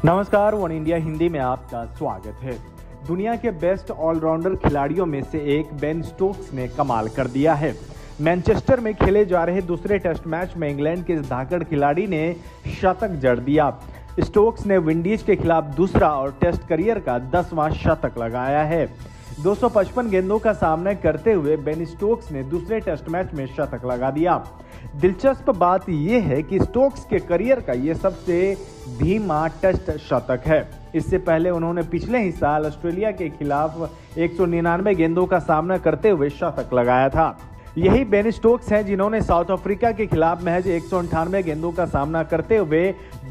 नमस्कार, one India Hindi में आपका स्वागत है। दुनिया के बेस्ट ऑलराउंडर खिलाड़ियों में से एक बेन स्टोक्स ने कमाल कर दिया है। मैनचेस्टर में खेले जा रहे दूसरे टेस्ट मैच में इंग्लैंड के इस धाकड़ खिलाड़ी ने शतक जड़ दिया। स्टोक्स ने विंडीज के खिलाफ दूसरा और टेस्ट करियर का 10वां शतक लगाया है। 255 गेंदों का सामना करते हुए बेन स्टोक्स ने दूसरे टेस्ट मैच में शतक लगा दिया। दिलचस्प बात यह है कि स्टोक्स के करियर का यह सबसे धीमा टेस्ट शतक है। इससे पहले उन्होंने पिछले ही साल ऑस्ट्रेलिया के खिलाफ 199 गेंदों का सामना करते हुए शतक लगाया था। यही बेन स्टोक्स हैं जिन्होंने साउथ अफ्रीका के खिलाफ महज 198 गेंदों का सामना करते हुए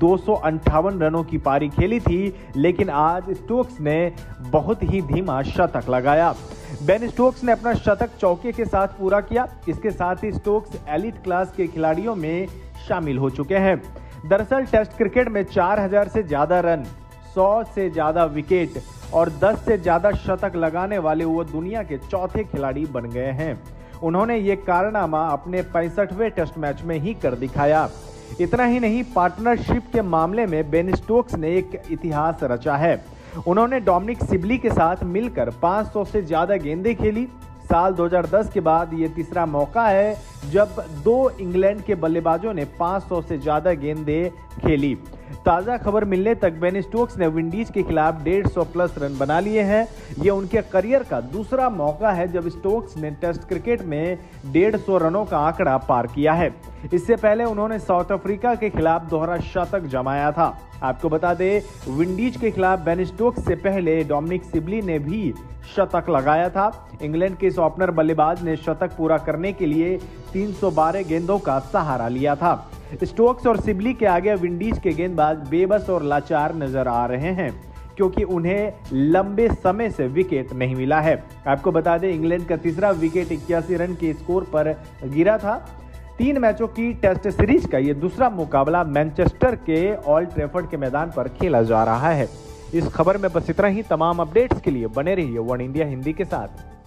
258 रनों की पारी खेली थी, लेकिन आज स्टोक्स ने बहुत ही धीमा शतक लगाया। बेन स्टोक्स ने अपना शतक चौके के साथ पूरा किया। इसके साथ ही स्टोक्स एलिट क्लास के खिलाड़ियों में शामिल हो चुके हैं। दरअसल टेस्ट क्रिकेट में 4000 से ज्यादा रन, 100 से ज्यादा विकेट और 10 से ज्यादा शतक लगाने वाले वो दुनिया के चौथे खिलाड़ी बन गए हैं। उन्होंने ये कारनामा अपने 65वें टेस्ट मैच में ही कर दिखाया। इतना ही नहीं, पार्टनरशिप के मामले में बेन स्टोक्स ने एक इतिहास रचा है। उन्होंने डोमिनिक सिबली के साथ मिलकर 500 से ज्यादा गेंदें खेली। साल 2010 के बाद ये तीसरा मौका है जब दो इंग्लैंड के बल्लेबाजों ने 500 से ज्यादा गेंदें खेली। ताज़ा खबर मिलने तक बेन स्टोक्स ने विंडीज के खिलाफ 150 प्लस रन बना लिए हैं। ये उनके करियर का दूसरा मौका है जब स्टोक्स ने टेस्ट क्रिकेट में 150 रनों का आंकड़ा पार किया है। इससे पहले उन्होंने साउथ अफ्रीका के खिलाफ दोहरा शतक जमाया था। आपको बता दें, विंडीज के खिलाफ बेन स्टोक्स से पहले डोमिनिक सिबली ने भी शतक लगाया था। इंग्लैंड के इस ओपनर बल्लेबाज ने शतक पूरा करने के लिए 312 गेंदों का सहारा लिया था। स्टोक्स और सिबली के आगे विंडीज के गेंदबाज बेबस और लाचार नजर आ रहे हैं, क्योंकि उन्हें लंबे समय से विकेट नहीं मिला है। आपको बता दें, इंग्लैंड का तीसरा विकेट 81 रन के स्कोर पर गिरा था। 3 मैचों की टेस्ट सीरीज का यह दूसरा मुकाबला मैनचेस्टर के ओल्ड ट्रैफर्ड के मैदान पर खेला जा रहा है। इस खबर में बस इतना ही। तमाम अपडेट्स के लिए बने रहिए वन इंडिया हिंदी के साथ।